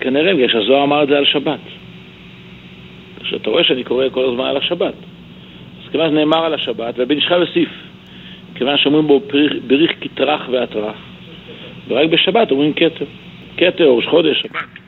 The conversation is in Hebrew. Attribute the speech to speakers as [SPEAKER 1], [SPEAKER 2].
[SPEAKER 1] כנראה, בגלל שהזוהר אמר את זה על שבת. כשאתה רואה שאני קורא כל הזמן על השבת. אז כיוון שנאמר על השבת, ובן איש חי יוסיף, כיוון שאומרים בו בריך כתרח והתרח, ורק בשבת אומרים כתר. כתר, ראש חודש, שבת.